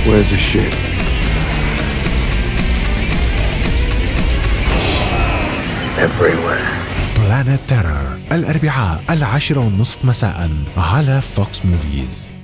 Where's the shit? Everywhere. Planet Terror الأربعاء 10:30 مساء على فوكس موفيز.